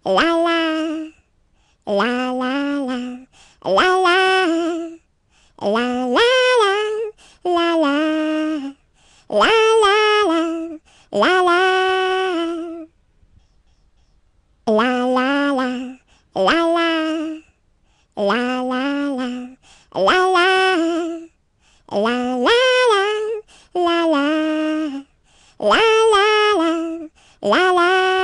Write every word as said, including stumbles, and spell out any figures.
la la, la la la, la la, la la la, la la, la la la, la la, la la la, la la, la la la, la la, la la la, la la, la la la, la la.